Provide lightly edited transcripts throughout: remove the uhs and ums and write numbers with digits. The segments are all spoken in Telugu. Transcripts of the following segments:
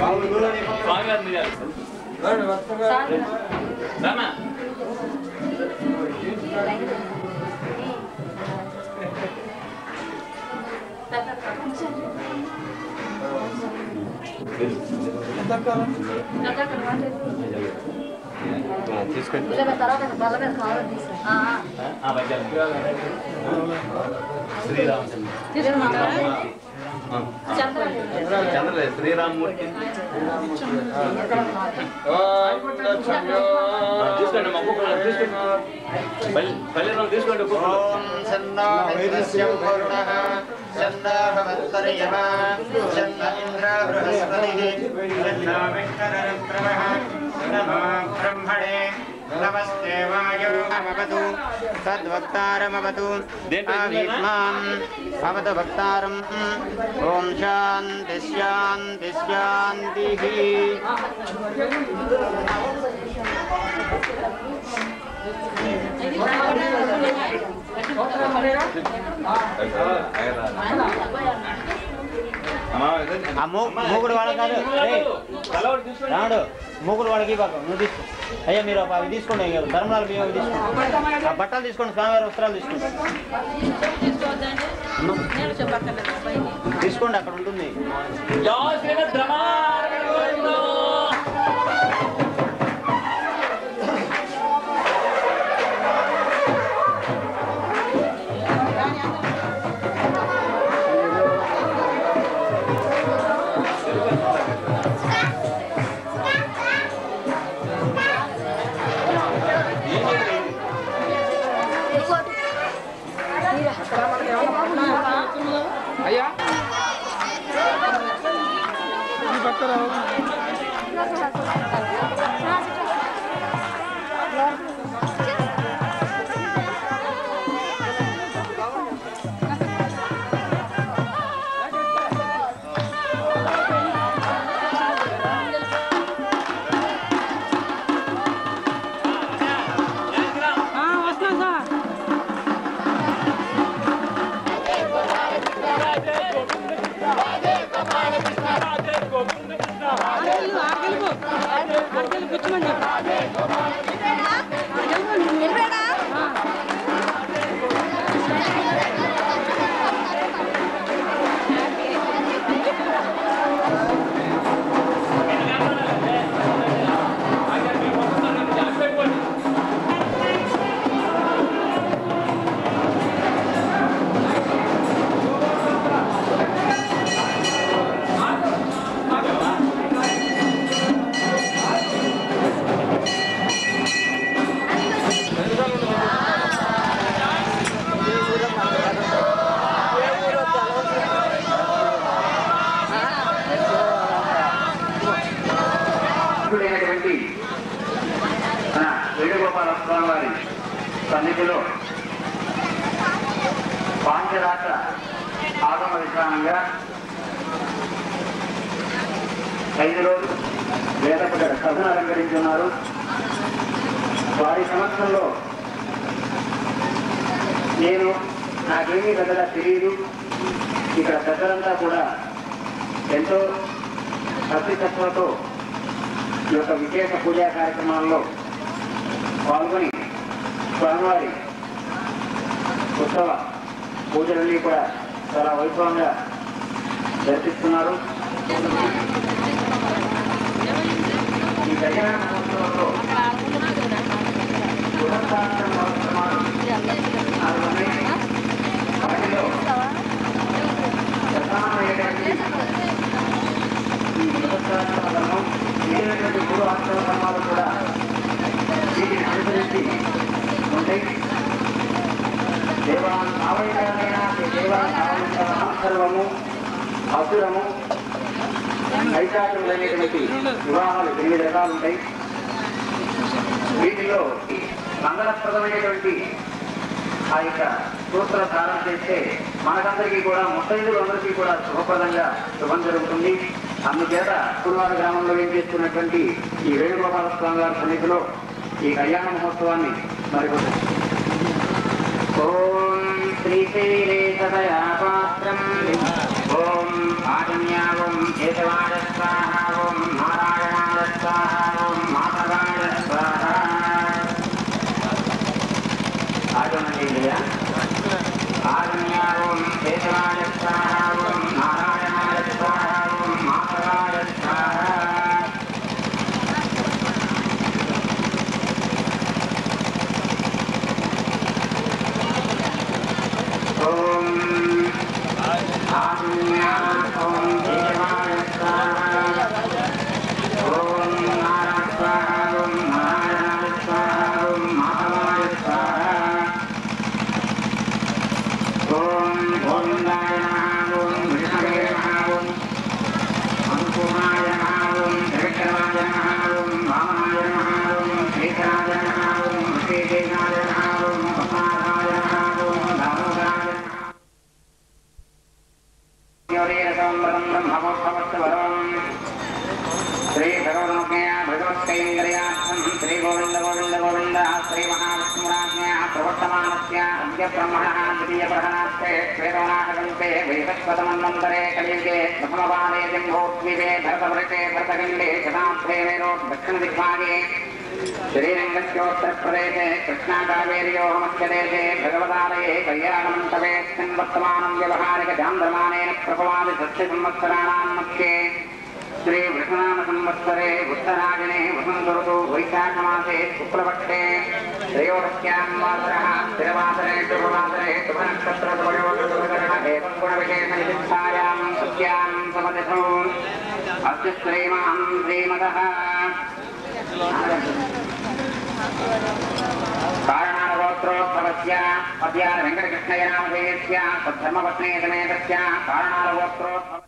శ్రీరామూర్తి తీసుకోండి ब्रह्मणे नमस्ते वायुमवतु तद्वक्तारमवतु आविष्माम् अवतु वक्तारम् ओम शांति शांति शांतिः। మూగుడు వాళ్ళ కాదు రాడు మూగుడు వాళ్ళకి నువ్వు తీసుకో అయ్యా మీరు అవి తీసుకోండి ధర్మరాలు బియ్యం తీసుకోండి ఆ బట్టలు తీసుకోండి స్వామివారి వస్త్రాలు తీసుకోండి తీసుకోండి అక్కడ ఉంటుంది అయ్యా ఈ పక్కన వేణుగోపాల స్వామి వారి సన్నిధిలో పాంచరాత్ర ఆగమ విధానంగా 5 రోజులు వేదపడ సభను అలంకరించున్నారు. వారి సంవత్సరంలో నేను నాకేమీ పెద్దగా తెలియదు. ఇక్కడ పెద్దలంతా కూడా ఎంతో భక్తితత్వంతో ఈ యొక్క విశేష పూజా కార్యక్రమాల్లో పాల్గొని స్వామివారి ఉత్సవ పూజలన్నీ కూడా చాలా వైభవంగా దర్శిస్తున్నారు. ఈ కళ్యాణ మహోత్సవంలో వాటిలో ప్రధానమైనటువంటి మిగిలినటువంటి 3 ఆశ్రమ ధర్మాలు కూడా వీటిని అనుసరించి ఉంటాయి. దేవాసర్వము అసురము ఐశాచములైనటువంటి వివాహాలు 8 రకాలు ఉంటాయి. వీటిలో మంగళప్రదమైనటువంటి ఆ యొక్క సూత్ర ధారణ చేస్తే మనకందరికీ కూడా ముత్తైదులందరికీ కూడా శుభప్రదంగా శుభం జరుగుతుంది. అందుచేత కురువాడ గ్రామంలో ఏం చేస్తున్నటువంటి ఈ వేణుగోపాల స్వామి వారి సన్నిధిలో ఈ కళ్యాణ మహోత్సవాన్ని మరికొంది. ఓం శ్రీశైలేశదయాపాత్రం ఓం ఆజన్యావం కేశవాడ స్వాహ ఓం कौकैंद्रयार्थं श्री गोविंद गोविंद गोविंद श्री महाविष्णुराज्ञा प्रवर्तमानस्य अद्य ब्रह्मणः द्वितीयप्रहणास्ते श्वेतवनाकल्पे वैवस्वतमन्वन्तरे कलियुगे प्रथमपादे जम्बोद्वीपे भरतवर्षे भरतखण्डे शताब्दे वेदो दक्षिणदिग्भागे श्रीरङ्गस्योत्तरप्रदेशे कृष्णाकावेर्योः मध्यदेशे भगवदालये कल्याणमण्डपे वर्तमानं व्यवहारिकचान्द्रमानेन प्रभवादि सत्यसंवत्सराणां मध्ये श्री वृषणामसंवत्सरे उत्तरायणे वसन्तऋतु वैशाखमासे शुक्लपक्षे त्रयोदश्यां वासरः स्थिरवासरे शुभवासरे शुभनक्षत्रद्वयोगुणकरण एवं गुणविशेषनिष्ठायां सत्यां समतिथौ अस्य श्रीमान् श्रीमतः कारणगोत्रोत्सवस्य अद्य वेङ्कटकृष्णय नामधेयस्य तद्धर्मपत्नी समेतस्य कारणगोत्रोत्सव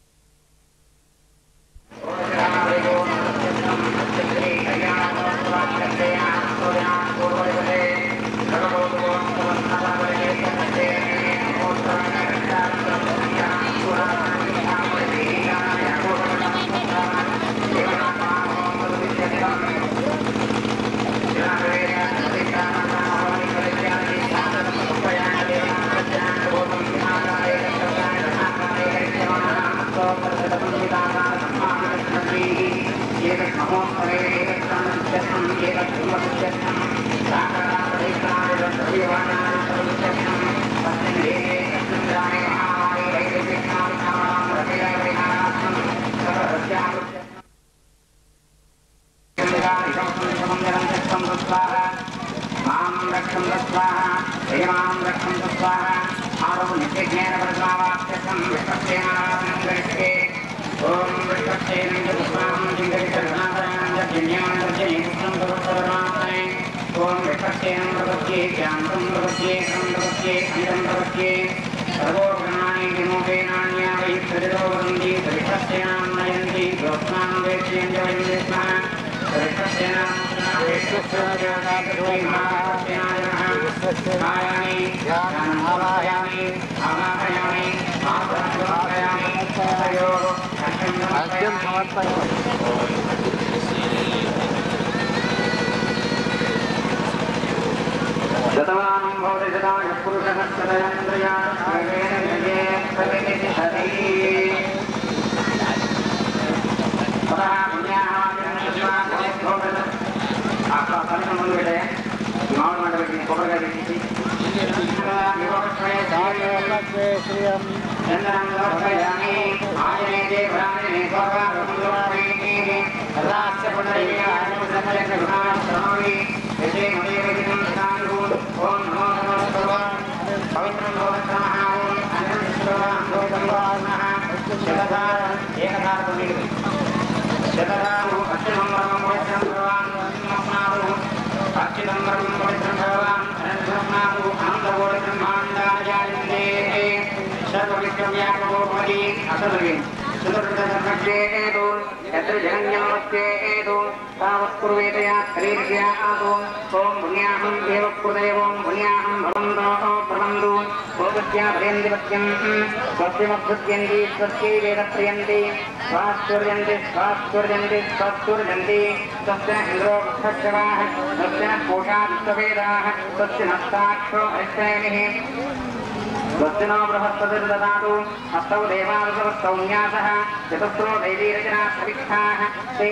स्वस्तिनो बृहस्पतिर्ददातु हस्तौ देवावसवस्तौ न्यासः चतुस्रो दैवीरचना सविक्षाः ते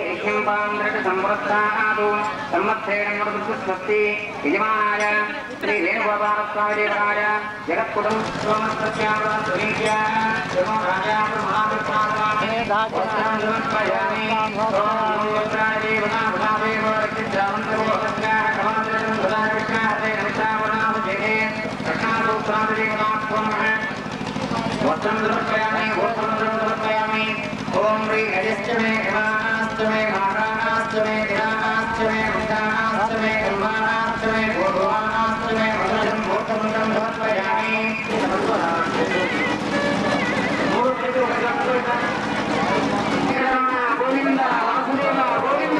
इह्यम्बान्द्रटसम्पुरस्तादु संवत्सेनं स्वस्ति यजमानाय श्रीवेणुगोपालस्वामिदेवराय जगत्कुटुं सोमस्तस्यावसुरीत्याः यमो राजा ब्रह्माविष्णादवामे वस्त्रं समर्पयामि ओम देवता भुजादेव रक्षितावन्तवो सत्याः कमान्द्रं सदा कृष्णाः ते नमितावनामजेते वस्त्रं समर्पयामि ओम ह्रीं हरिश्चमे हिमानाश्चमे महाराणाश्चमे धिराणाश्चमे मुद्राणाश्चमे कुम्भानाश्चमे भूर्भुवानाश्चमे मधुरं भूतमुद्रं समर्पयामि गोविंद वासुदेव गोविंद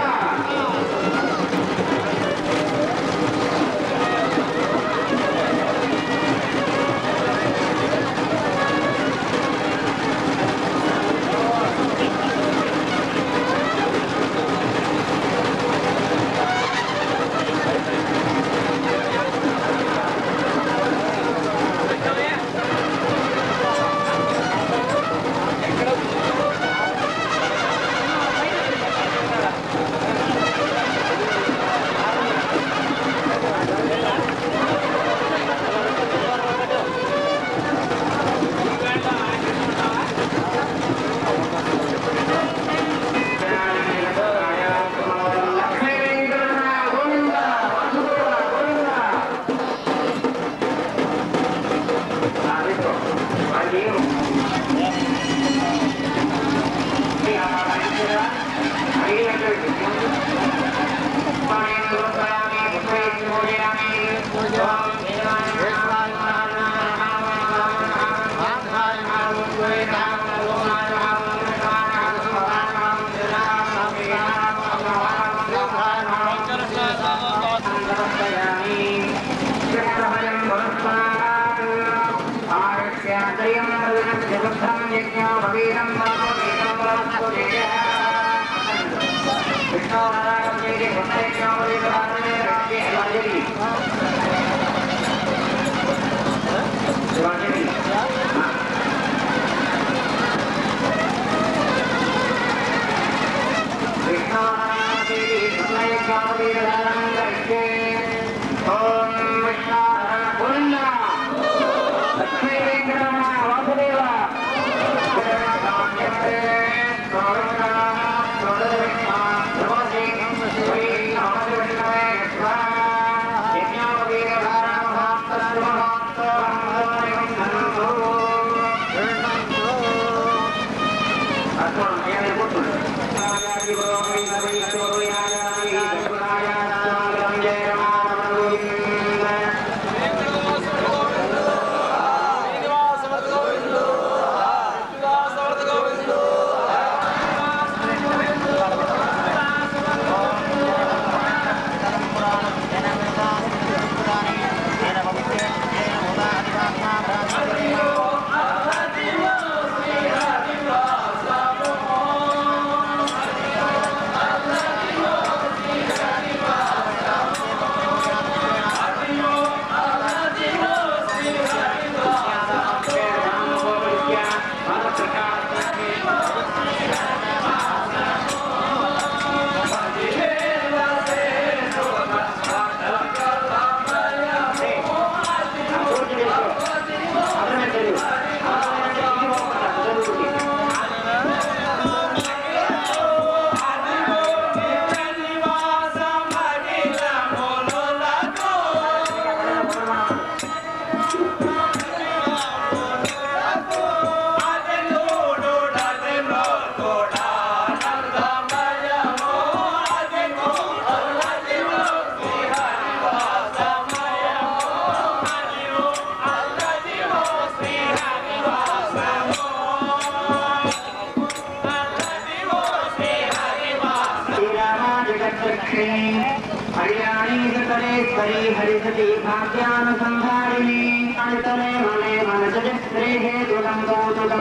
हरिसती भाग्यानुसंधारिणी तले मने मनसजस्त्रे हेतुलं कौतुकं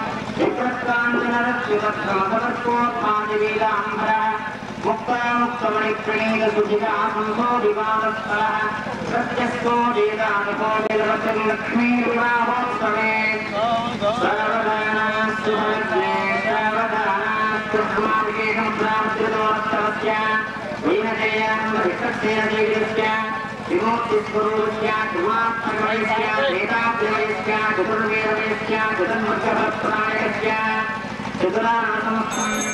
विप्रत्काञ्चनरक्षितक्रमसमर्पोत्पादिवेदाम्बरः मुक्तामुक्तमणिप्रणीतसुधिका संसोदिवादस्थलः प्रत्यस्तो वेदानुकोटिलवचं लक्ष्मीर्विवाहोत्सवे सर्वदानास्तु भग्ने सर्वदानास्तु समाविकेशं प्राप्तितोत्सवस्य विमुक्तिस्वरूपस्य गुणात्मकमयस्य वेदाभ्यमयस्य चतुर्वेदमयस्य चतुर्मुखप्राणयस्य चतुरानसमस्तम्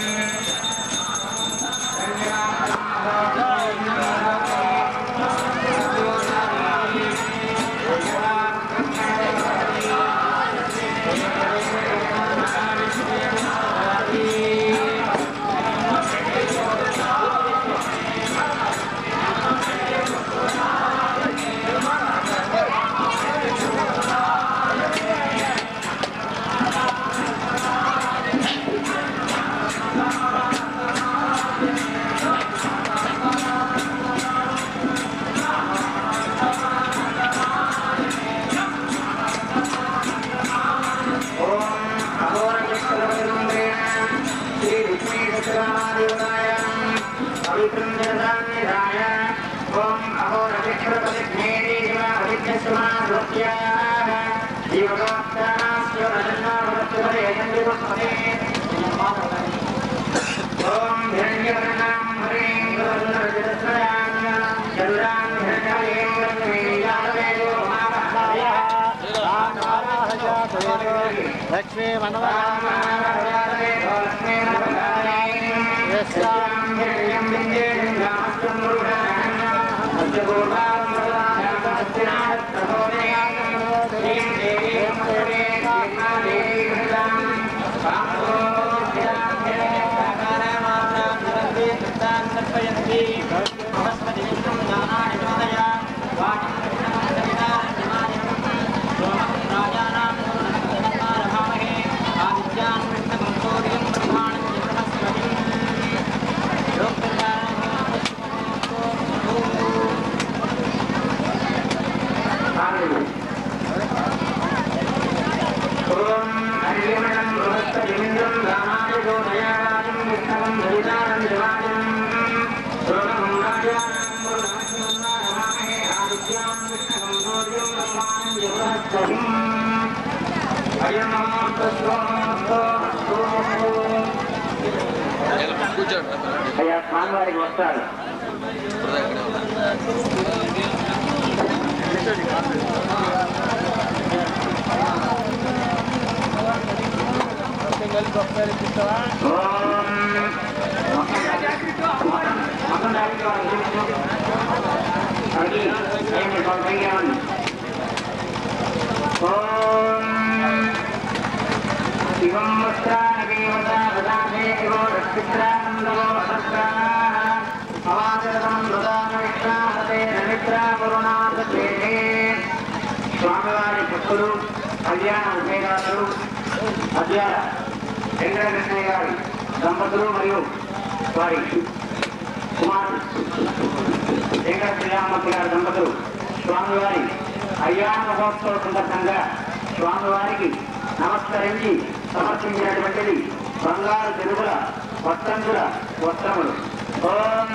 लक्ष्मी हरिमणं बृहस्पतिमिन्द्रं रामाय गोमयावाजं विष्णवं भूतानं शिवाजम् అయ్యా స్వామివారికి వస్తారు. శివం వస్త్రాని దేవో రక్షిత్రానందవో స్వామివారి భక్తులు కళ్యాణ ఉపయోగాలు అద్యాల వెంకటకృష్ణయ్య గారి దంపతులు మరియు వారి కుమారుడు వెంకట శ్రీరామూర్తి గారి దంపతులు స్వామివారి కళ్యాణ మహోత్సవ సందర్భంగా స్వామివారికి నమస్కరించి సమర్పించినటువంటిది బంగారు తెలుగుల వస్త్రంగుల వస్త్రములు. ఓం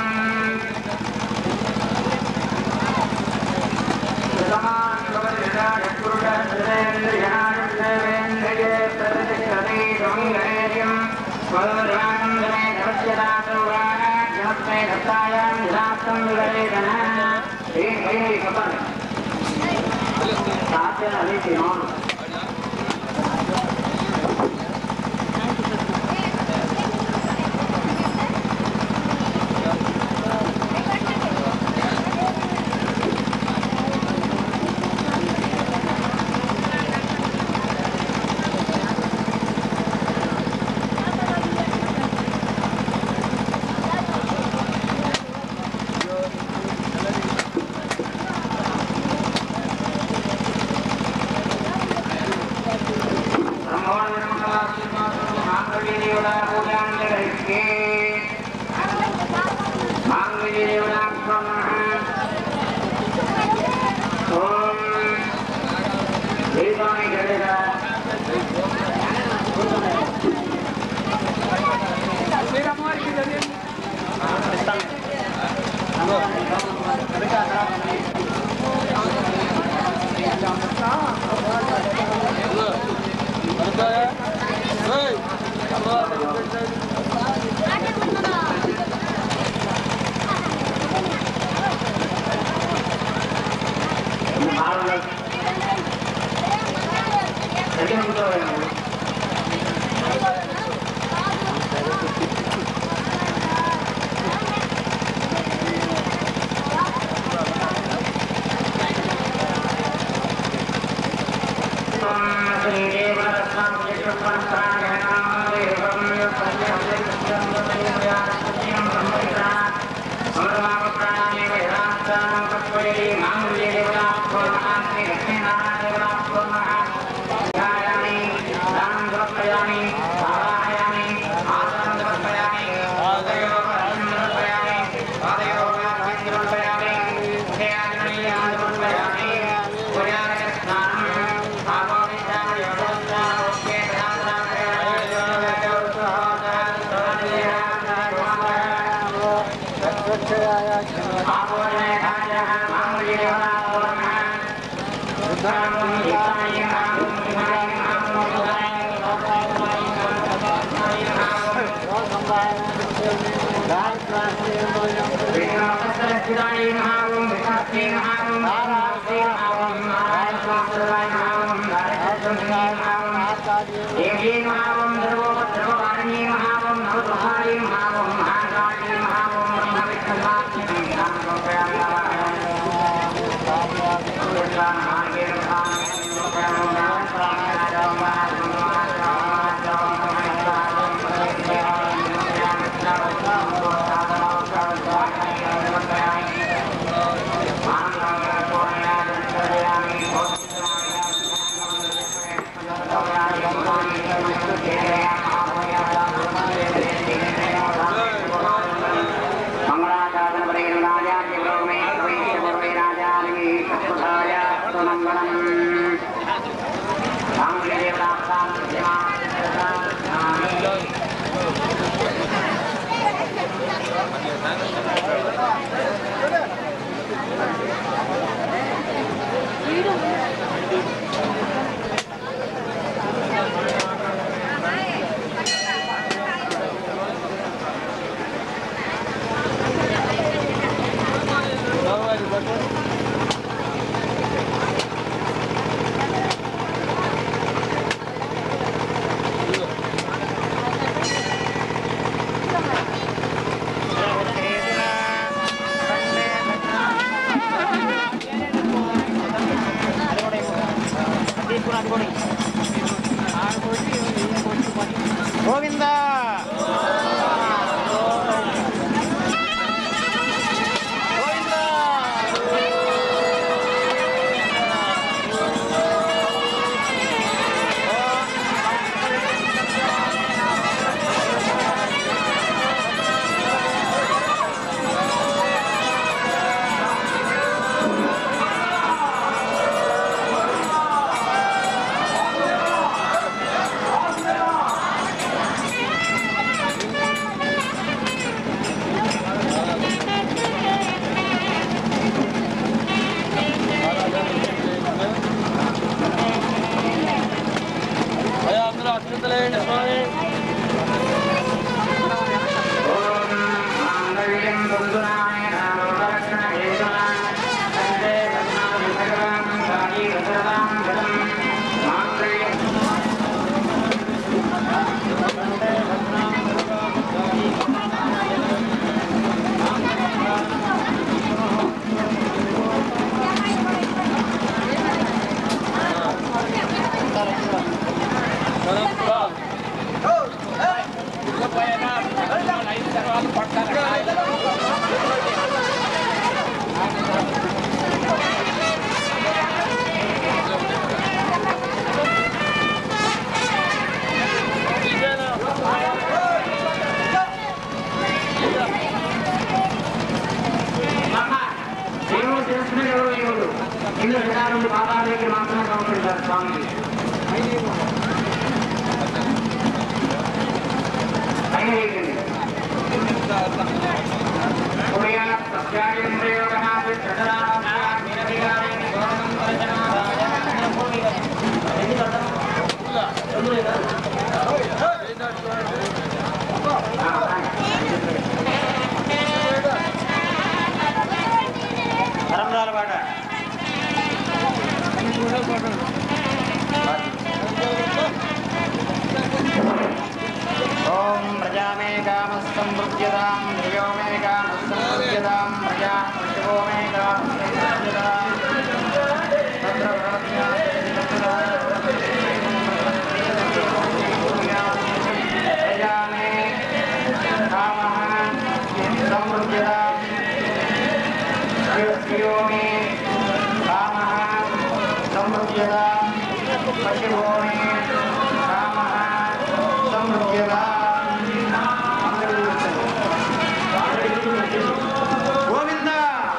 స్వామి తరంరాల పాట ఓం ప్రజామే కామస్సంవృజ్యతాం ధియో మే కామస్సంవృజ్యతాం ప్రజా శివో మే కామస్సంవృజ్యతాం తత్ర ప్రజామే కామః సంవృజ్యతాం धियो मे कामः संवृज्यतां पशुभो मे कामः संवृज्यतां गोविंद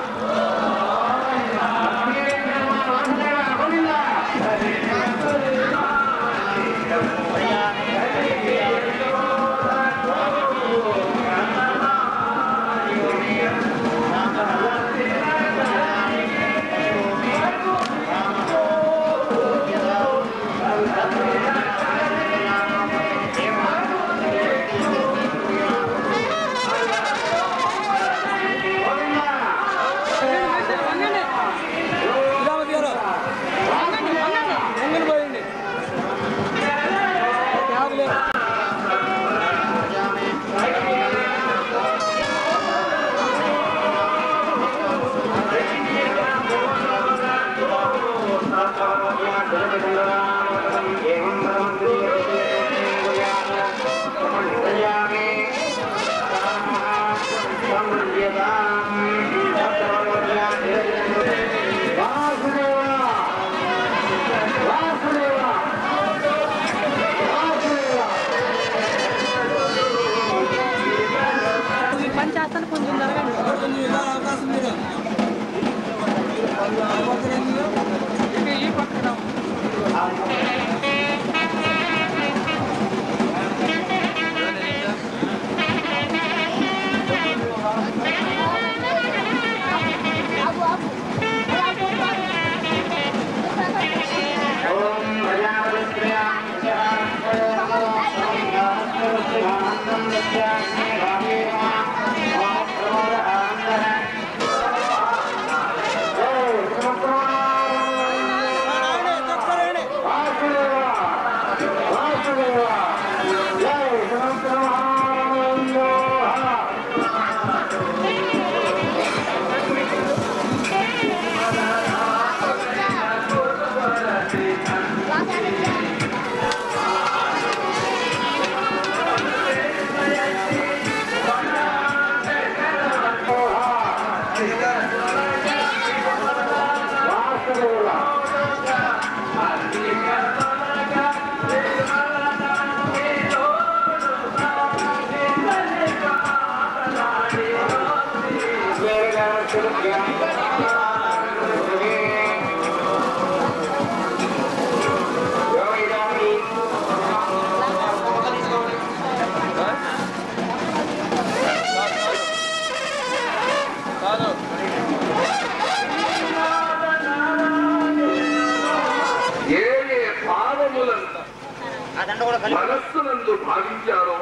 మనస్సునందు భావించారో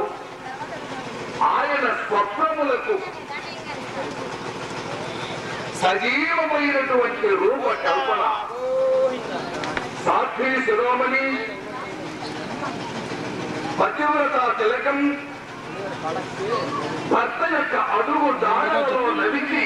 ఆయన స్వప్నములకు సజీవమైనటువంటి రూప కల్పన సాక్షి శిరోమణి పతివ్రత తిలకం భర్త యొక్క అడుగు దాడలో నడిచి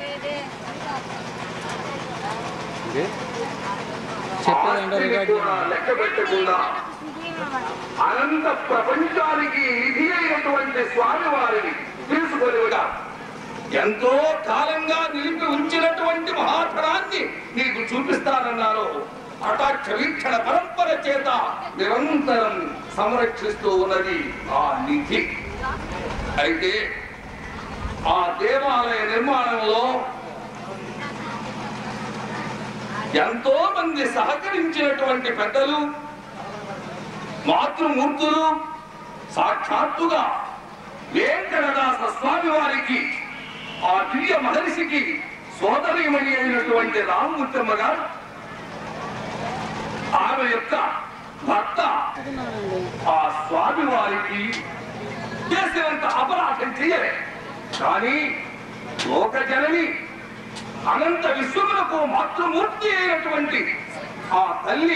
కూడా లెక్క పెట్టకుండా అనంత ప్రపంచానికి నిధి అయినటువంటి స్వామి వారిని తీసుకొనిగా ఎంతో కాలంగా నిలిపి ఉంచినటువంటి మహాతరాన్ని నీకు చూపిస్తానన్నారు. కటాక్ష వీక్షణ పరంపర చేత నిరంతరం సంరక్షిస్తూ ఉన్నది ఆ నిధి. అయితే ఆ దేవాలయ నిర్మాణంలో ఎంతో మంది సహకరించినటువంటి పెద్దలు, మాతృమూర్తులు, సాక్షాత్తుగా వెంకటదాస స్వామి వారికి, ఆ దివ్య మహర్షికి సోదరీమణి అయినటువంటి రామమూర్తమ్మ గారు ఆమె యొక్క భర్త ఆ స్వామి వారికి చేసినంత అపరాధం చేయలే. కానీ లోక జనని అనంత విశ్వములకు మాతృమూర్తి అయినటువంటి ఆ తల్లి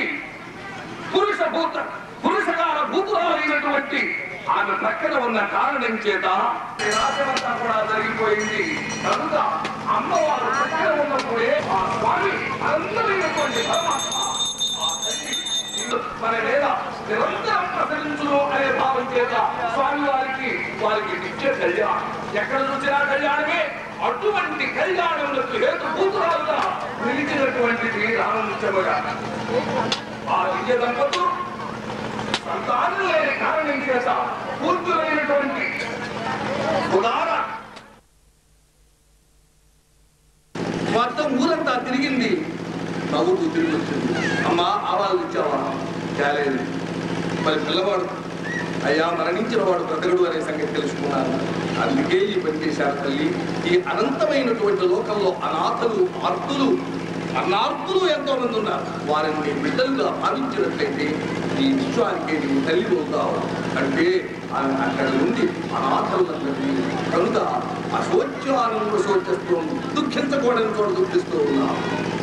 పురుషకార భూతులైనటువంటి ఆమె పక్కన ఉన్న కారణం చేత రాజమంతా కూడా జరిగిపోయింది. కనుక అమ్మవారు పక్కన ఉన్నప్పుడే ఆ స్వామి అందరైనటువంటి పరమాత్మ ఆ తల్లి మన మీద నిరంతరం ప్రసరించును అనే భావం చేత స్వామి వారికి నిత్య కళ్యాణం, ఎక్కడ చూసినా కళ్యాణమే. అటువంటి కళ్యాణములకు హేతుభూతురాలుగా నిలిచినటువంటిది రామమూర్తమ్మ గారు. ఆ దివ్య దంపతులు సంతానం లేని కారణం చేత పూర్తులైనటువంటి ఉదార మొత్తం ఊరంతా తిరిగింది, నవ్వుతూ తిరిగి వచ్చింది. అమ్మా ఆవాలు ఇచ్చావా? తేలేదు. మరి పిల్లవాడు అయ్యా మరణించిన వాడు బ్రతకడు అనే సంగతి తెలుసుకున్నారు. అందుకే ఈ పని చేశారు తల్లి. ఈ అనంతమైనటువంటి లోకంలో అనాథలు, ఆర్తులు, అన్నార్తులు ఎంతో మంది ఉన్నారు. వారిని బిడ్డలుగా భావించినట్లయితే ఈ విశ్వానికి నీవు తల్లి అవుతావు అంటే అక్కడ నుండి అనాథలందరినీ కనుక అశోచ్యానంలో శోచిస్తూ దుఃఖించకూడని చోట దుఃఖిస్తూ ఉన్నావు.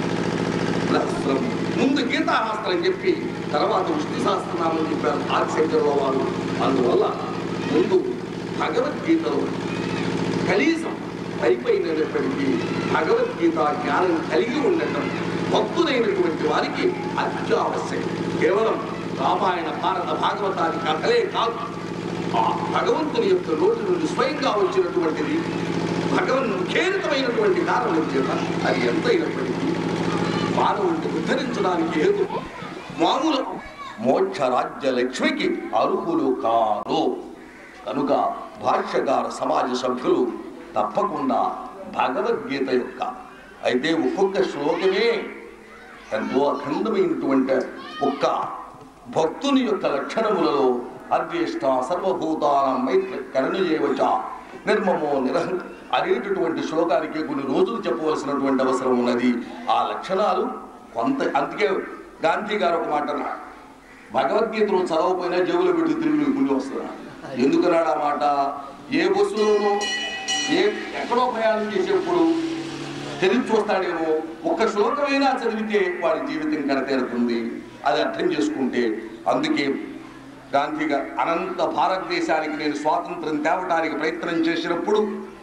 ముందు గీతాశాస్త్రం చెప్పి తర్వాత విష్ణు సహస్రనామం చెప్పారు ఆదిశంకరుల వారు. అందువల్ల ముందు భగవద్గీతలో కనీసం అయిపోయినప్పటికీ భగవద్గీత జ్ఞానం కలిగి ఉండటం భక్తులైనటువంటి వారికి అత్యావశ్యకం. కేవలం రామాయణ భారత భాగవతాది కథలే కాదు, ఆ భగవంతుని యొక్క నోటి నుండి స్వయంగా వచ్చినటువంటిది భగవన్ముఖేరితమైనటువంటి కారణం చేత అది ఎంతైనప్పటికీ మానవుడిని ఉద్ధరించడానికి హేతు మామూలు మోక్ష రాజ్య లక్ష్మికి అర్హులు కాదు. కనుక భాష్యకార సమాజ సభ్యులు తప్పకుండా భగవద్గీత యొక్క అయితే ఒక్కొక్క శ్లోకమే ఎంతో అఖండమైనటువంటి ఒక్క భక్తుని యొక్క లక్షణములలో అద్వేష్ట సర్వభూతానం మైత్ర కరుణయేవచ నిర్మమో అనేటటువంటి శ్లోకానికి కొన్ని రోజులు చెప్పవలసినటువంటి అవసరం ఉన్నది. ఆ లక్షణాలు కొంత, అందుకే గాంధీ గారు ఒక మాట అన్నాడు, భగవద్గీతను చదవకపోయినా జేబులో పెట్టి తిరిగి పుణ్యం వస్తున్నాడు. ఎందుకన్నాడు ఆ మాట? ఏ బస్సులోనూ ఎక్కడో ప్రయాణం చేసేప్పుడు తెలిసి చూస్తాడేమో, ఒక్క శ్లోకమైనా చదివితే వాడి జీవితం కడతేరుతుంది. అది అర్థం చేసుకుంటే అందుకే గాంధీ గారు అనంత భారతదేశానికి నేను స్వాతంత్రం తేవటానికి ప్రయత్నం చేసినప్పుడు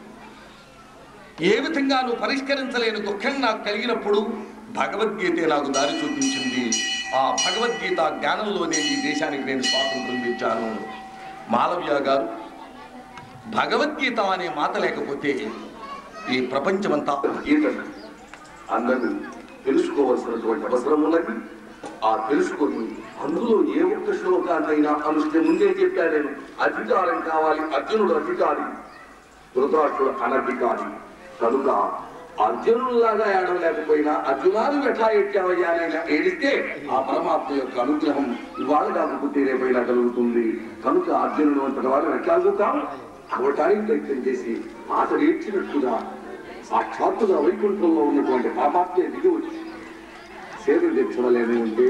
ఏ విధంగా నువ్వు పరిష్కరించలేని దుఃఖం నాకు కలిగినప్పుడు భగవద్గీతే నాకు దారి చూపించింది. ఆ భగవద్గీత జ్ఞానంలోనే ఈ దేశానికి నేను స్వాతంత్రం ఇచ్చాను. మాలవ్య గారు భగవద్గీత అనే మాట లేకపోతే ఈ ప్రపంచమంతా గీతను అందరూ తెలుసుకోవాల్సినటువంటి అవసరం ఉన్నది. ఆ తెలుసుకొని అందులో ఏ ఒక్క శ్లోకాన్నైనా అనుష్ఠే ముందే చెప్పాను నేను, అధికారం కావాలి. అర్జునుడు అధికారి, ధృతరాష్ట్రుడు అనధికారి. కనుక అర్జునులాగా ఏడవలేకపోయినా అర్జునాలు ఎట్లా ఎట్టావయ్యా ఏడిస్తే ఆ పరమాత్మ యొక్క అనుగ్రహం ఇవాళ కాకపోతే రేపైనా కలుగుతుంది. కనుక అర్జునుడు అంతటి వాళ్ళు ఎట్లా చూద్దాం అవటానికి ప్రయత్నం చేసి అతడు ఏడ్చినట్టుగా సాక్షాత్తుగా వైకుంఠంలో ఉన్నటువంటి పరమాత్మే దిగి వచ్చి సేవలు తెచ్చలేని ఉంటే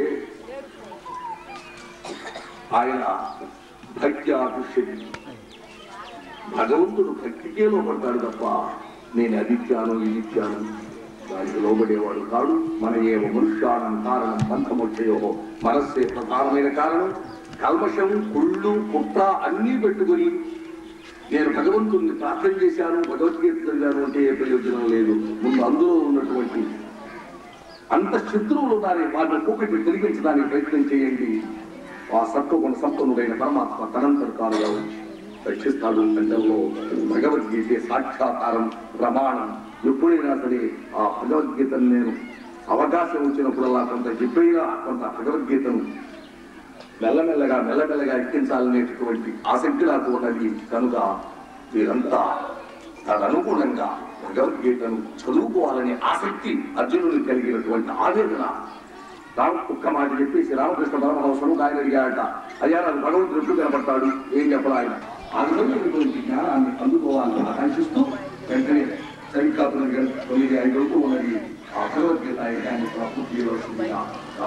ఆయన భక్తి ఆకర్షి భగవంతుడు భక్తికే లోపడతాడు తప్ప నేను అది ఇచ్చాను ఇది ఇచ్చాను దానికి లోబడేవాడు కాడు. మన ఏ మనుష్యానం కారణం పంచమోక్షయో మనస్సే ప్రధానమైన కారణం. కల్మషం, కుళ్ళు, కుట్ర అన్నీ పెట్టుకుని నేను భగవంతుడిని ప్రార్థన చేశాను, భగవద్గీత చదివాను అంటే ఏ ప్రయోజనం లేదు. ముందు అందులో ఉన్నటువంటి అంత శత్రువులు వారిని ఒక్కొక్కటి తిరిగించడానికి ప్రయత్నం చేయండి. ఆ సత్వగుణ సంపన్నుడైన పరమాత్మ తనంతర కాలుగా రక్షిస్తాడు. గంటల్లో భగవద్గీత సాక్షాత్కారం ప్రమాణం. ఎప్పుడైనా సరే ఆ భగవద్గీతను నేను అవకాశం వచ్చినప్పుడల్లా కొంత చెప్పైనా కొంత భగవద్గీతను మెల్లమెల్లగా ఎక్కించాలనేటటువంటి ఆసక్తి నాకు ఉన్నది. కనుక మీరంతా తదనుగుణంగా భగవద్గీతను చదువుకోవాలనే ఆసక్తి అర్జునుడికి కలిగినటువంటి ఆవేదన. ఒక్క మాట చెప్పేసి రామకృష్ణ పరమహంసను ఆయన అడిగాడట, అయ్యా నాకు భగవంతుడు ఎప్పుడు కనపడతాడు, ఏం చెప్పాలి ఆయన. ఆ విధమైనటువంటి జ్ఞానాన్ని అందుకోవాలని ఆకాంక్షిస్తూ వెంటనే సరికాపురం 9:05 ఉన్నది ఆ భగవద్గీత ఆయన పూర్తి చేయవలసిందిగా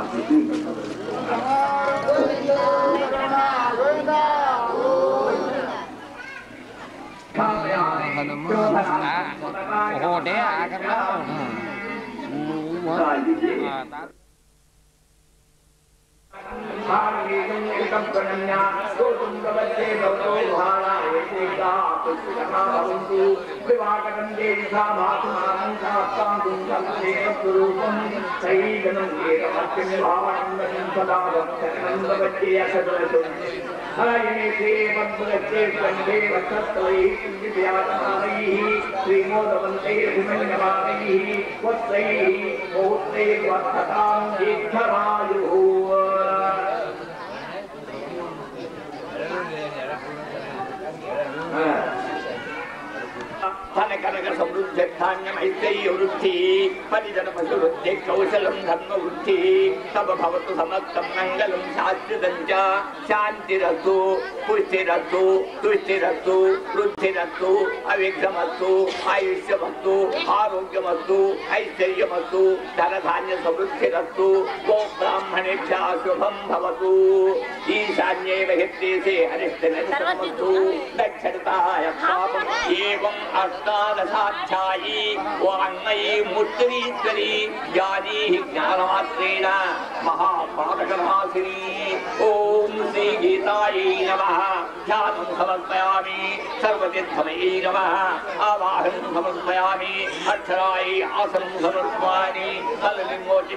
కనక సమృద్ధ ధాన్యమైత్రేయ వృద్ధి పరిజన పశు వృద్ధి కౌశలం ధర్మ వృద్ధి తమ భవతు సమస్తం మంగళం శాశ్వతం చ శాంతిరస్తు పుష్టిరస్తు తుష్టిరస్తు వృద్ధిరస్తు అవిఘ్నమస్తు ఆయుష్యమస్తు ఆరోగ్యమస్తు ఐశ్వర్యమస్తు ధనధాన్య సమృద్ధిరస్తు గో బ్రాహ్మణేభ్య శుభం భవతు ఈశాన్యే బహిర్దేశే అరిష్టమస్తు దక్షిణతాయ పాపం ఏవం అష్టాదశాధ్యాయీ వాంగ్మయీ మూర్తరీశ్వరీ జానీ జ్ఞానమాత్రేణ మహాపాతకనాశినీ. ఓం శ్రీ గీతాయై నమః. ధ్యానం సమర్పయామి. సర్వతీర్థమయై నమః. ఆవాహనం సమర్పయామి. అక్షరాయై ఆసనం సమర్పయామి. ఫలవిమోచి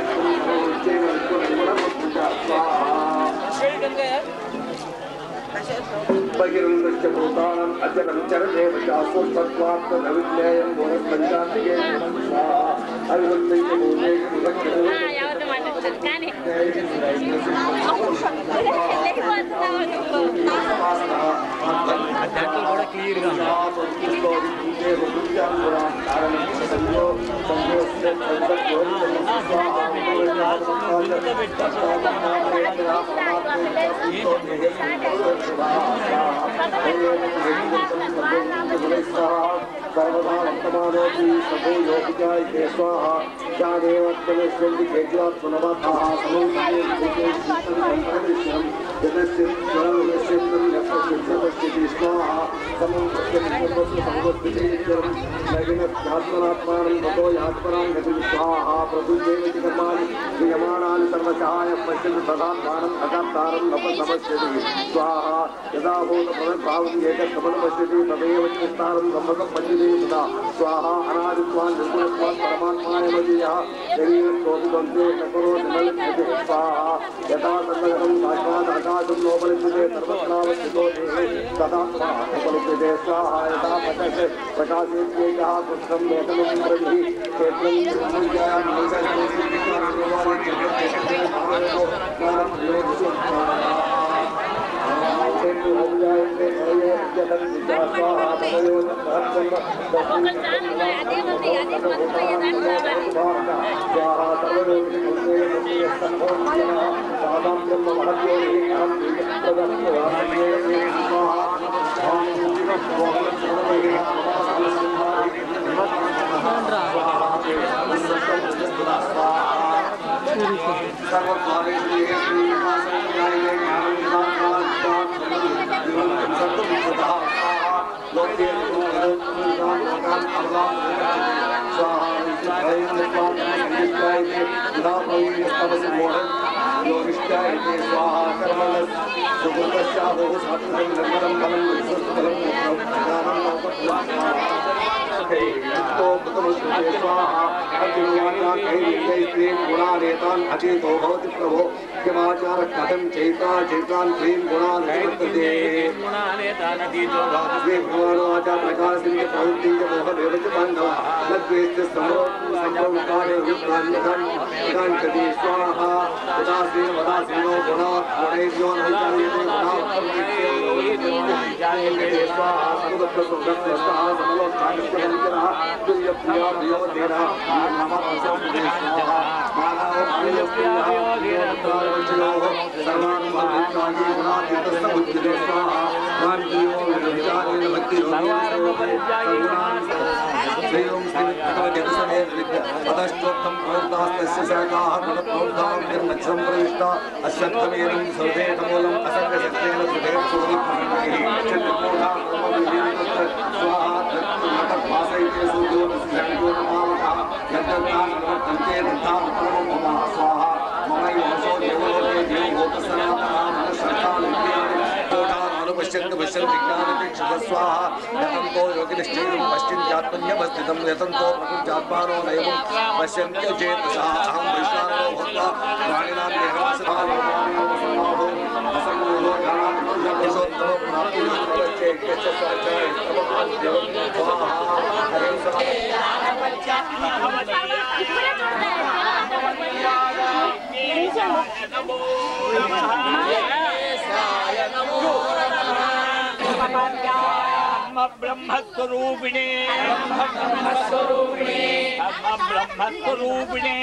బహిరంగస్య భూతానం అచలం చరణేవ శాశ్వతత్వాత్మవిజ్ఞేయం భూరస్పంచాంతికే అవివంతైక భూతేషు కూడా క్లియర్గా सर्वदा वर्तमानोऽपि सभो योगिकाय स्वाहा ज्ञानेवत्तमेश्वन्ति केज्वात्मनवताः समोषेश्वरं यदस्येन्द्रं स्वाहा समोषेश्वरं नगिनत्मात्मनात्मानं ततो यात्मनां गतिं स्वाहा प्रभुदेवति कर्माणि क्रियमाणानि सर्वशः पश्यति तदात्मानं अकर्तारं नपसमस्यति स्वाहा यदा भूतपदभावं एकस्तमनं पश्यति तदेव चित्तारं ब्रह्मकं पश्यति तदा स्वाहा अनादित्वान् निर्गुणत्वान् परमात्मायमदीयः शरीरस्तोभिद्वन्द्वे चकरोति न लिप्यते स्वाहा यथा सर्वगतं साक्षात् आकाशं नोपलिप्यते सर्वत्रावस्थितो देहे तदात्मा उपलिप्यते स्वाहा यथा प्रकाशेत्येकः पुष्पं वेतनं प्रविः क्षेत्रं गुणानेतान् अचेतो भवति प्रभो किमाचार कथं चैता चैतान् क्लीं गुणान् निवर्तते भगवानुवाचा प्रकाशस्य प्रवृत्तिञ्च मोहमेव च पाण्डवा न द्वेष्य सम्भवकाले युक्तान्यथान्यथाञ्चति स्वाहा उदासीन वदासीनो गुणैर्यो न विचार्यते गुणाः स्वाहा सर्वत्र सुखस्वस्तः समलो पदश्चोक्तं प्रवृत्तास्तस्य शाखाः तदप्रवृत्तां निर्मच्छं प्रविष्टा अश्वत्थमेनं सर्वेतमूलम् असर्गशक्तेन सुधेर्सुरवित्तसङ्गैः चन्द्रकोढा स्वाहा तत्पासैते सूर्यो नमावः यद्दत्तां प्रवर्तन्ते दत्तां परमं मम स्वाहा ममैव वसो देवलोके देवभूतसनातनां पश्यन्त विज्ञानचक्षुष स्वाहा यतन्तो योगिनिश्चैनं पश्चिन्त्यात्मन्यवस्थितं यतन्तो प्रकृत्यात्मानो नैवं पश्यन्त्य चेतसा अहं वैश्वानरो भूत्वा प्राणिनां देहासभावो असंगो ज्ञानात्मोत्तमो प्राप्तिश्चेत्यस्य स्वाचाय स्वाहा हरे ब्रह्मस्वरूपिणे ब्रह्मस्वरूपिणे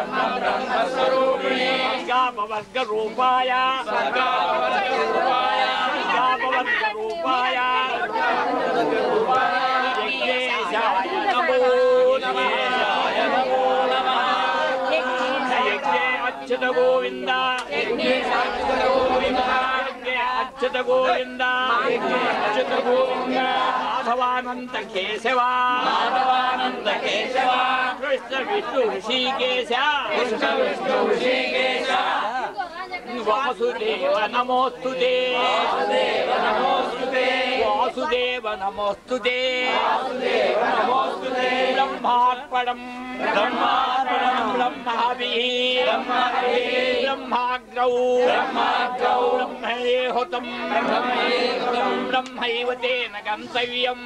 गापवर्गरूपाय यज्ञेशाय नमो नमः यज्ञे अच्युत गोविंद अच्युत गोविंद माधवानंद केशव कृष्ण विष्णु ऋषिकेश वासुदेव नमोस्तुते वासुदेव नमोस्तुते ब्रह्मार्पणम् ब्रह्माग्रौ ब्रह्मेहुतम् ब्रह्मैव तेन गन्तव्यम्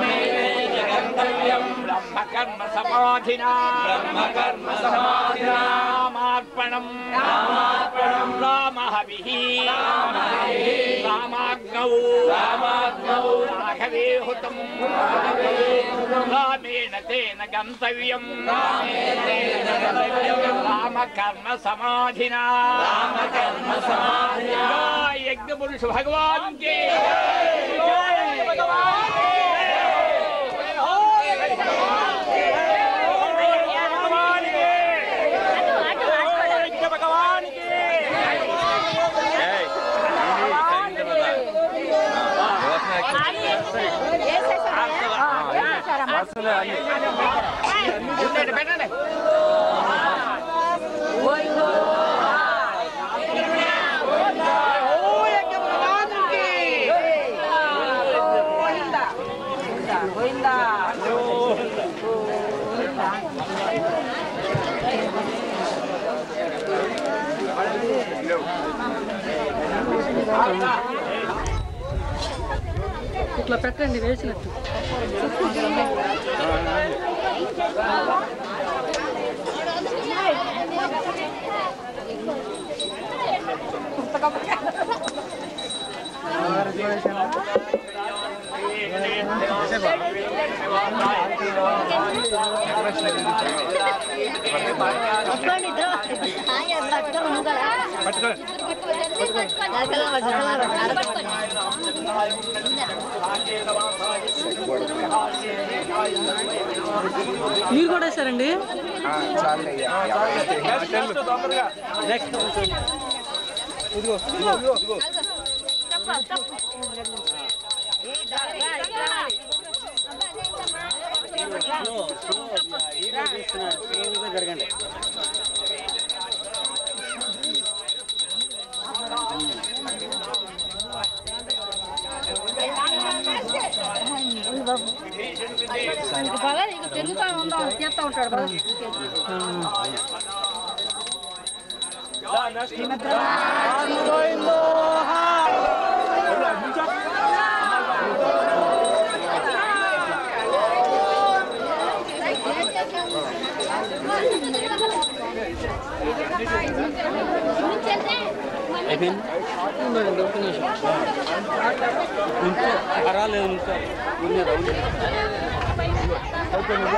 ब्रह्मकर्म समाधिना रामार्पणम् रामहविः रामाग्नौ राघवेहुतम् रामेण तेन गन्तव्यम् रामकर्म समाधिना यज्ञ पुरुष भगवान के ఇట్లా పెట్టండి వేసినట్టు మీరు కూడా వేసారండి జరగండి బాగా ఇక తిరుగుతా ఉంటాం చేస్తా ఉంటాడు బాగా రాలేదు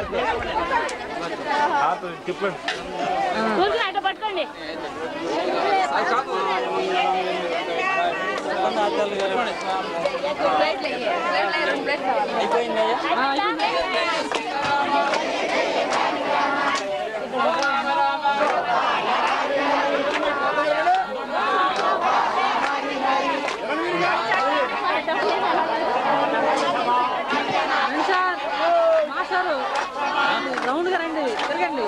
ఊరికి అట్ట పట్టుకోండి మాస్టారు రౌండ్గా రండి తిరగండి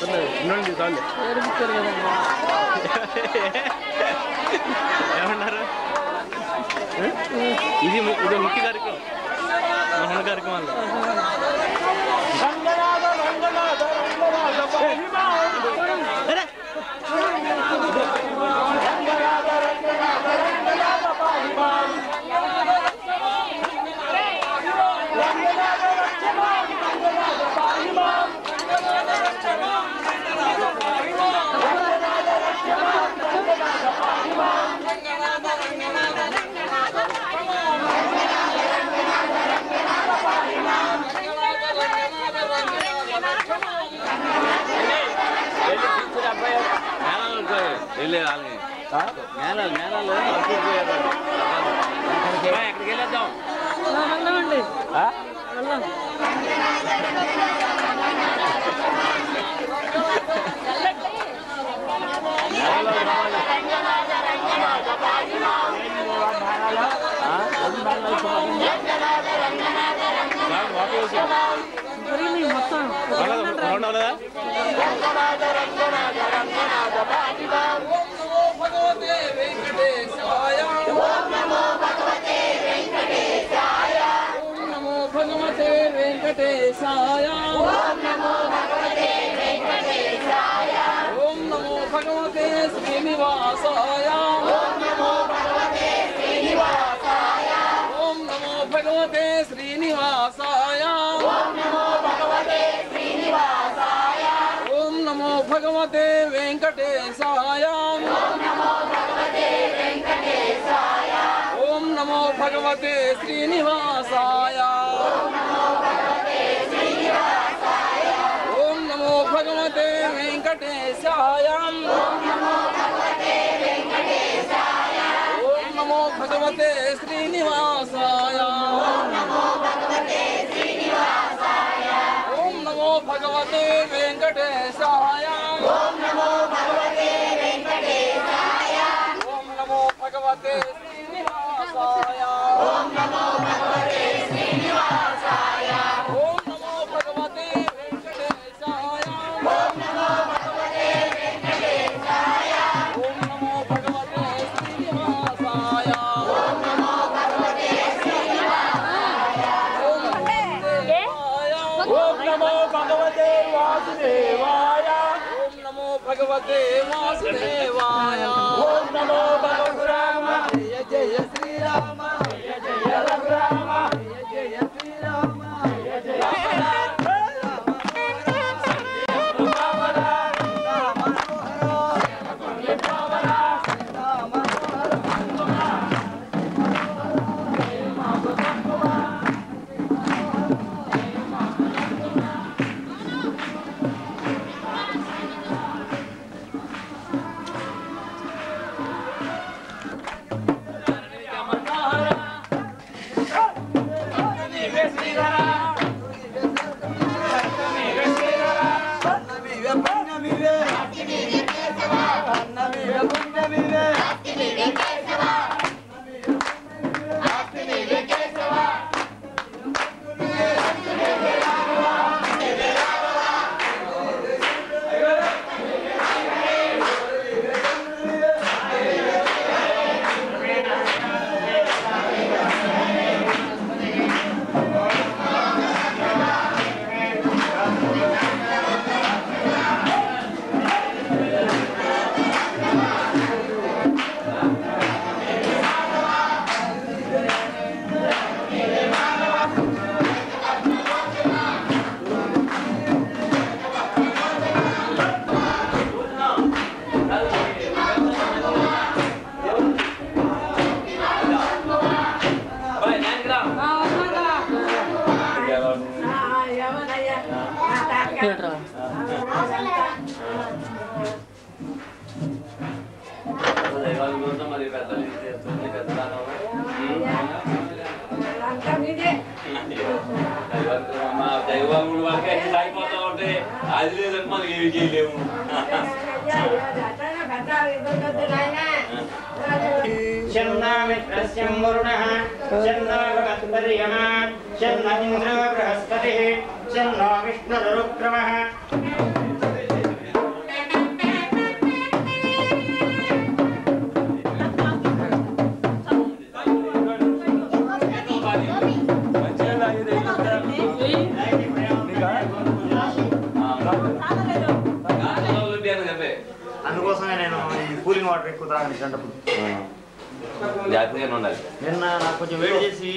ఏమన్నారు ఇది ముఖ్య కార్యక్రమం మహన కార్యక్రమాలు ఎక్కడికి వెళ్ళేద్దాం వెళ్ళండి మొత్తం భగవతే వెంకటేశాయ ఓం నమో భగవతే వెంకటేశాయ ఓం నమో భగవతే శ్రీనివాసాయ ఓం నమో భగవతే శ్రీనివాసాయ ఓం నమో భగవతే శ్రీనివాసాయ ఓం నమో భగవతే శ్రీనివాసాయ ఓం నమో భగవతే వెంకటేశాయ ఓం నమో భగవతే వెంకటేశాయ ఓం నమో భగవతే శ్రీనివాసాయ ఓం నమో భగవతే వెంకటేశాయ ఓం నమో భగవతే శ్రీనివాసాయ ఓం నమో భగవతే వెంకటేశాయ ఓం నమో భగవతే వెంకటేశాయ ఓం నమో భగవతే శ్రీనివాసాయ ఓం నమో భగవతే శ్రీనివాసాయ ఓం నమో భగవతే వెంకటేశాయ ఓం నమో భగవతే వెంకటేశాయ ఓం నమో భగవతే శ్రీనివాసాయ ఓం నమో భగవతే శ్రీనివాసాయ ఓం నమో భగవతే వాసుదేవాయ ఓం నమో భగవతే వాసుదేవాయ ఓం నమో భగవరామ జయ జయ శ్రీరామ జయ జయ రఘురామ జయ జయ శ్రీరామ జయ జయ శ్రీరామ దైవముల వరకే అయిపోతా ఉంటే అది లేదని మనకి ఏమి చేయలేము. శన్నామిత్రస్యం వరుణః శన్నో భగత్పర్యః శన్న ఇంద్రో బృహస్పతిః శన్నో విష్ణురుక్రమః. అందుకోసమే నేను ఈ కూలింగ్ వాటర్ ఎక్కువ తాగను గంటప్పుడు. జాగ్రత్తగా ఉండాలి. నిన్న నాకు కొంచెం వేడి చేసి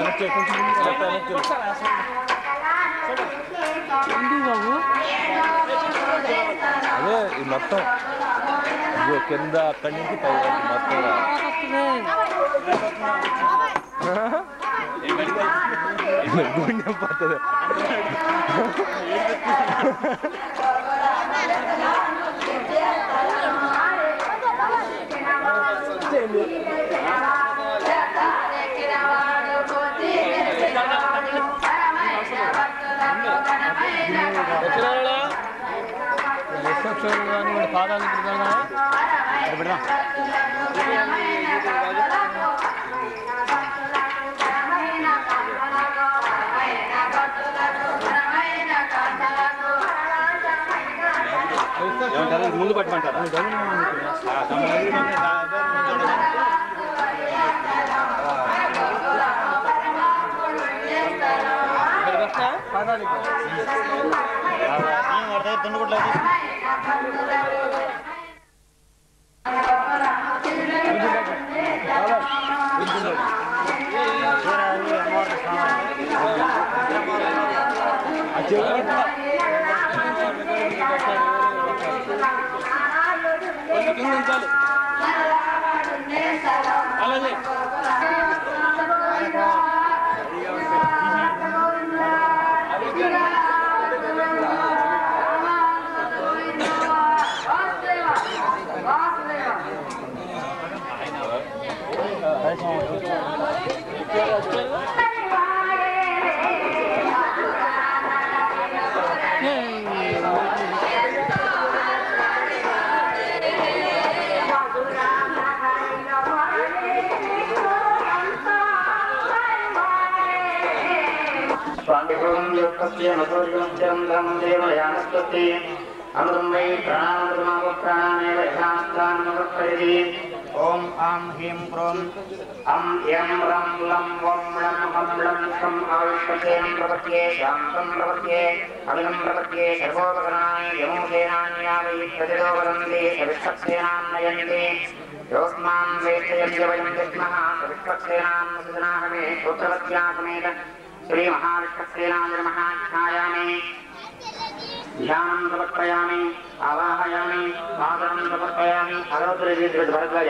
అదే ఈ మొత్తం ఇదిగో కింద అక్కడి నుంచి పై వరకు మొత్తం గుండెం పడుతుంది పాదాలు పెడదాం ముందు పట్టమంటారా తుండుగుడ్ల అలాగే ओम आम ह्रीं क्रों अं यं रं लं वं लं हं लं छं आविष्कतें प्रपद्ये शान्तं प्रपद्ये अमिनं प्रपद्ये सर्वोपकरणानि यमोदेनान्यावै प्रतिरो वदन्ति सविष्टसेनां नयन्ति योऽस्मान् वेष्टयन्ति वयं विद्मः सविष्टसेनां सजनाहमे पुत्रवत्या समेत श्रीमहाविष्टसेनाय नमः ध्यायामि ध्यानं समर्पयामि आवाहयामि आदरं समर्पयामि भरद्वाज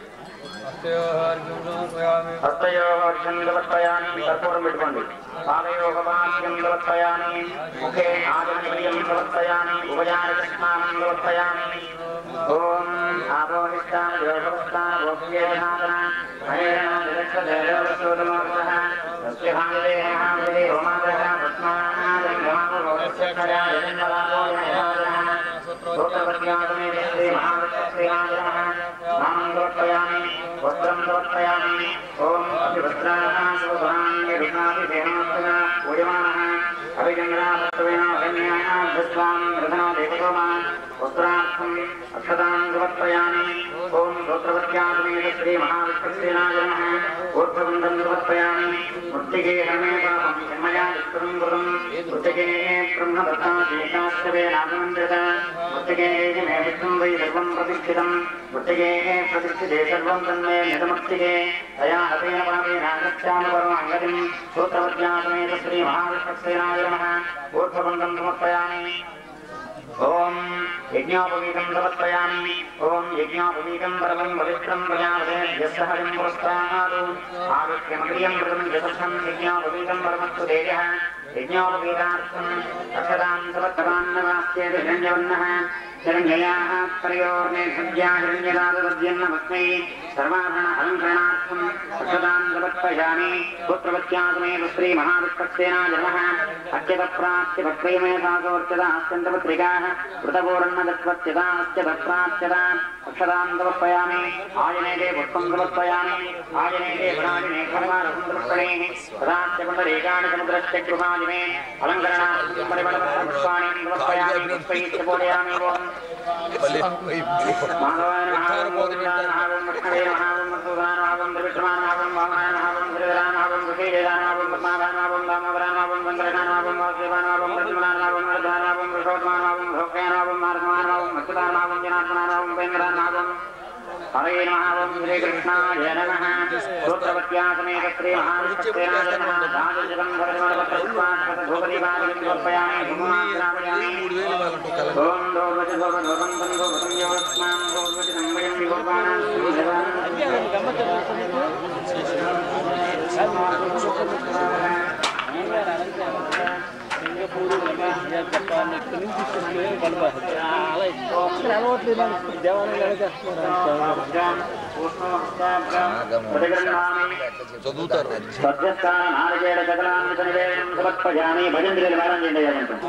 हस्तयोः अर्घ्यं समर्पयामि कर्पूरं पेट्टुकोंडि पादयोः वाक्यं समर्पयामि मुखे आचमनीयं समर्पयामि उपचारस्नानं समर्पयामि ओम आपोहिष्टान योगवस्थान भोग्येधान हरेण निरक्षदेवस्तोतमोर्तः सत्यभामिरे महामिरे रोमादः तस्मानादं महाभोगस्यखया जन्मलाभो यमयादः सूत्रपद्यासमे श्री महाविष्णुश्रीनाथः नामं समर्पयामि वस्त्रं समर्पयामि ओम अभिवस्त्राः शुभवान्य रुग्णाभिषेणोत्तमः पूयमानः अभिचन्द्राभक्तवेन कन्याः दृष्ट्वां रथनो देवतोमान् वस्त्रार्थम् अक्षतां समर्पयामि ओम सूत्रपद्यासमेत श्री महाविष्णुश्रीनाथः नमः ऊर्ध्वगन्धं समर्पयामि मृत्तिके हमे पापं जन्मया दुष्कृतं कृतं मृत्तिके ब्रह्मदत्ता देशाश्रवे नागमन्दिरत मृत्तिके मे विष्णुं वै सर्वं प्रतिष्ठितं मृत्तिके प्रतिष्ठिते सर्वं तन्मे निजमृत्तिके तया हतेन पापेन गच्छामि परमाङ्गतिं सूत्रपद्यासमेत श्री महाविष्णुश्रीनाथः नमः ऊर्ध्वगन्धं समर्पयामि ओम यज्ञोपवीतं समर्पयामि ओम यज्ञोपवीतं परमं पवित्रं प्रजापते यस्य हरिं पुरस्तादु आदित्यमग्रियं कृतं यशस्सं यज्ञोपवीतं परमस्तु देवः यज्ञोपवीतार्थम् अक्षतां समर्पयान्नवास्येत हिरण्यवर्णः हिरण्ययाः त्रयोर्णे सद्या हिरण्यदादद्यन्नमस्मै सर्वाभरण अलङ्करणार्थम् अक्षतां समर्पयामि पुत्रवत्यासमेत श्री महाविष्णुसेनाय नमः अच्युतप्राच्य भक्तिमेधासोर्चता अत्यन्तपत्रिकाः कृतपूर्णदत्वच्यताश्च भक्त्राच्यता अक्षतां समर्पयामि आयनेते पुष्पं समर्पयामि आयनेते भ्राजिने खर्वारसं समर्पणेः तदाश्च पुण्डरीकानि समुद्रस्य कृपाजिने अलङ्करणार्थं परिमलपत्रपुष्पाणि समर्पयामि पुष्पैश्च पूजयामि ओम् माधवाय नमः गोविन्दाय नमः विष्णवे नमः मधुसूदनाय नमः त्रिविक्रमाय नमः वामनाय नमः त्रिविराय नमः ऋषिकेशाय नमः पद्माभाय नमः दामोदराय नमः वन्द्रकाय नमः वासुदेवाय नमः प्रद्युम्नाय नमः मरुदाय नमः पुरुषोत्तमाय नमः भोक्ताय नमः मार्गमाय नमः अच्युताय नमः जनार्दनाय नमः उपेन्द्राय नमः हरे नमः ओम श्री कृष्णाय नमः सूत्रवत्या समेत श्री महाविष्णुतेना नमः राजजगं भरतवरपत्रपुष्पात् भूपतिपादं समर्पयामि धूमाग्रामयामि ओम दोर्वति भवनोदं संभवतं योस्मां दोर्वति संवयं विभवानां సమర్పయామి భజంత్రులు వారం చేయండి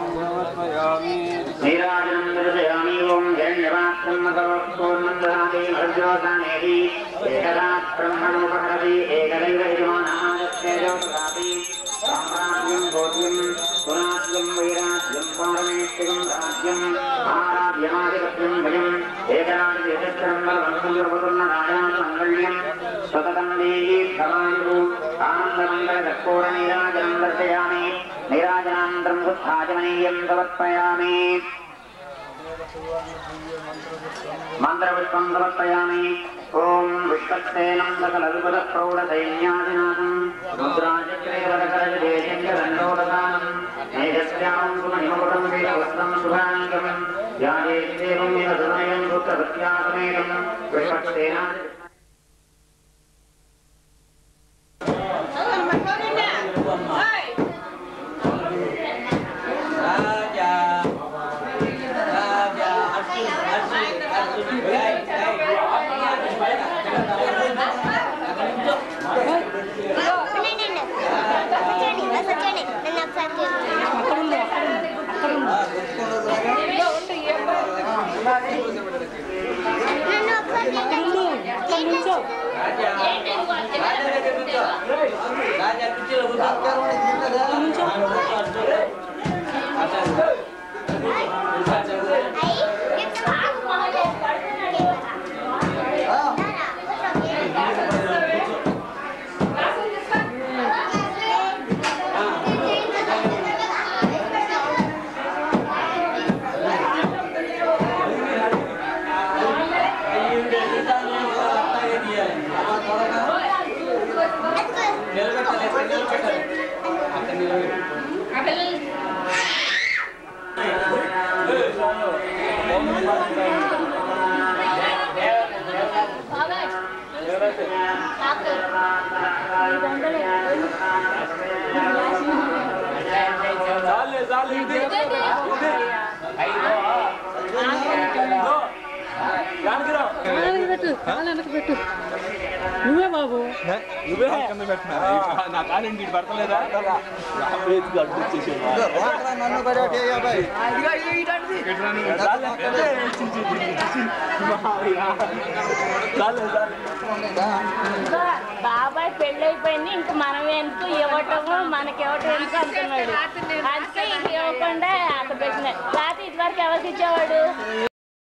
నీరాజనం నిర్దయామి ఓం హిరణ్యవాస్తం పూర్ణందాది భద్రోదానేది ఏకరాత్బ్రహ్మణోపహరతి ఏకదైవ యజమానాదస్తేజోదాతి సామ్రాజ్యం భోజ్యం పురాజ్యం వైరాజ్యం పారమేష్టికం రాజ్యం ఆరాధ్యమాధిపత్యం భయం ఏకరాజు యశస్కరం వరవంశుర్వతుర్ణరాజాన మంగళ్యం సతతం దేహి భవాయు ఆనందమంగళ కర్పూర నీరాజనం దర్శయామి నీరాజనానంతరం శుద్ధాచమనీయం సమర్పయామి మంత్రపుష్పం సమర్పయామి ఓం విశ్వక్సేనం సకలవిపుల ప్రౌఢ సైన్యాదినాథం రుద్రాజక్రేవరకరజదేశంకరండోదదానం మేఘస్యాం సుమణిమకుటం వీరవస్త్రం శుభాంగం యాదేవం సునయం సూత్రవత్యాసమేతం విశ్వక్సేనా నువ్వే బాబు నువ్వే నా కాలేంటి పడతలేదా నన్ను బాబాయ్ పెళ్ళైపోయింది ఇంక మనం ఎందుకు ఇవ్వటము మనకివ్వటం ఎందుకు అంటున్నాడు అందుకే ఇంక ఇవ్వకుండా అక్కడ పెట్టిన రాత్రి ఇదివరకు ఎవరికి ఇచ్చేవాడు